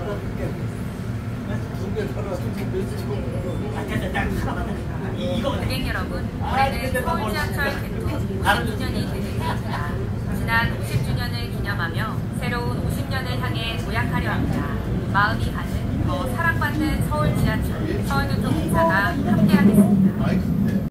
고객 여러분, 올해는 서울 지하철 개통 50주년이 되는 해입니다. 지난 50주년을 기념하며 새로운 50년을 향해 도약하려 합니다. 마음이 가는 더 사랑받는 서울 지하철, 서울교통공사가 함께하겠습니다.